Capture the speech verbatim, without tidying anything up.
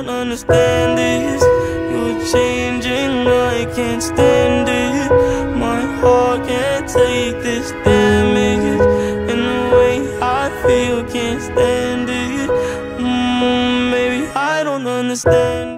don't understand this. You're changing, I can't stand it. My heart can't take this damage, and the way I feel can't stand it. mm, Maybe I don't understand.